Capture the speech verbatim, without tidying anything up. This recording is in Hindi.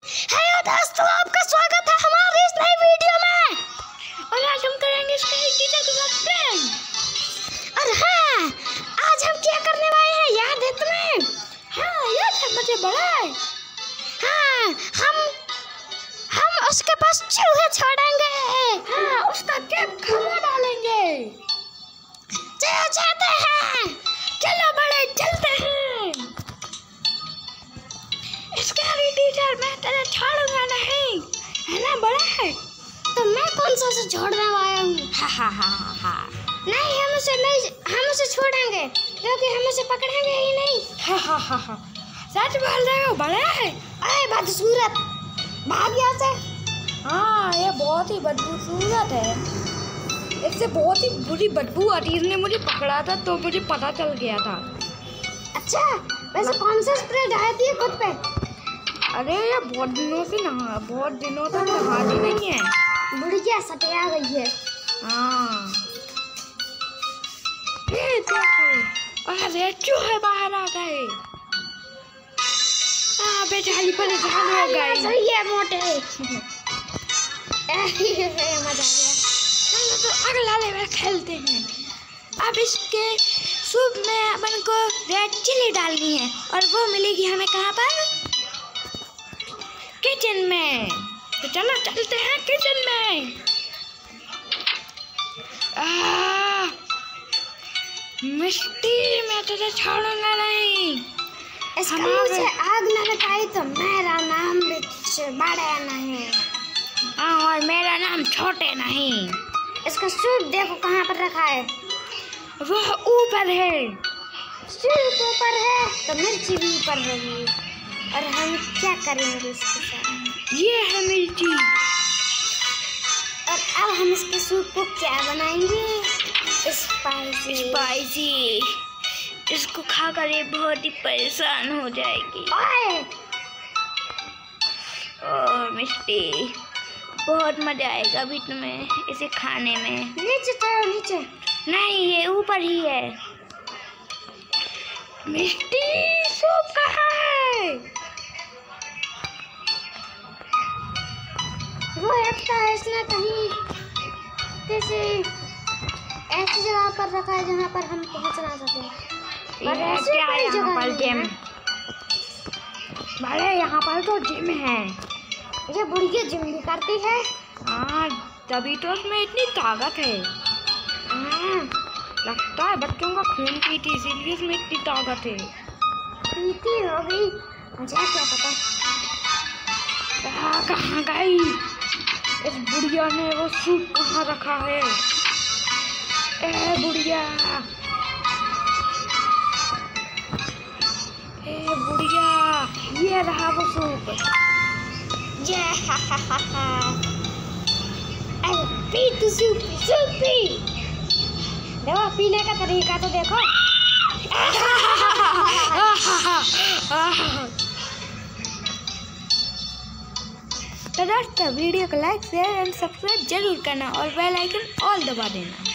हेलो दोस्तों, आपका स्वागत है हमारी इस नई वीडियो में। और आज हम करेंगे इसका एक टीचर के साथ प्रैंक। और हाँ, आज हम क्या करने वाले हैं याद है तुम्हें? हाँ याद है, मुझे बड़ा है। हाँ, हम हम उसके पास चूहे छोड़ेंगे। हाँ, उसका कैप खाना डालेंगे। चलो जाते हैं, चलो बड़े चलते हैं। इसका टीचर मैं तेरे छोड़ूंगा नहीं, है ना बड़ा है? तो मैं कौन सा से छोड़ने वाला हूँ? हा हा हा हा नहीं, हम उसे नहीं, हम उसे छोड़ेंगे क्योंकि हम उसे पकड़ेंगे ही नहीं। हा हा हा हा सच बोल रहे हो, बड़ा है। अरे बदसूरत, भाग यहाँ से। हाँ, ये बहुत ही बदसूरत है, इससे बहुत ही बुरी बदबू आती है। इसने मुझे पकड़ा था तो मुझे पता चल गया था। अच्छा, वैसे कौन सा स्प्रे डालती है खुद पे? अरे ये बहुत दिनों से नहा बहुत दिनों तक नहाती नहीं है। बुढ़िया सटिया गई है। हाँ, ये देखो, अरे चूहे बाहर आ गए। हाँ, बेचारी परेशान हो गई। सही है मोटे। मजा आ गया। हम तो अगला लेवल खेलते हैं। अब इसके सूप में अपन को रेड चिली डालनी है और वो मिलेगी हमें कहाँ पर? किचन में। तो चलो चलते हैं किचन में। आ, मिट्टी में तुझे छोड़ूंगा नहीं। इसका मुझे आग न लगाई तो मेरा नाम बड़ा नहीं। हाँ, और मेरा नाम छोटे नहीं। इसका सूप देखो कहाँ पर रखा है। वो ऊपर है। सूप ऊपर है तो मिर्ची भी ऊपर होगी। और हम क्या करेंगे इसके साथ? ये है मिर्ची। और अब हम इसके सूप को क्या बनाएंगे? स्पाइसी। स्पाइसी। इसको खाकर ये बहुत ही परेशान हो जाएगी। ओह मिष्टी, बहुत मजा आएगा अभी तुम्हें इसे खाने में। नीचे चलो, नीचे नहीं, ये ऊपर ही है। मिष्टी, सूप कहाँ है? वो लगता है इसने कहीं किसी ऐसी जगह पर रखा है जहाँ पर हम पहुँच ना सके। ये क्या है यहाँ पर? जिम। बड़े यहाँ पर तो जिम है। ये बुढ़िया जिम भी करती है। हाँ, तभी तो उसमें इतनी ताकत है। हाँ, लगता है बच्चों का खून पीती, इसीलिए इसमें इतनी ताकत है। पीती होगी, मुझे क्या पता। कहाँ गई इस बुढ़िया ने? वो सूप कहाँ रखा है? ए बुढ़िया, ए बुढ़िया, ये रहा वो सूप। ये हा हा हा हा। अरे पी तू सूप, सूप पी। देखो पीने का तरीका तो देखो। तो दोस्तों, वीडियो को लाइक शेयर एंड सब्सक्राइब जरूर करना और बेल आइकन ऑल दबा देना।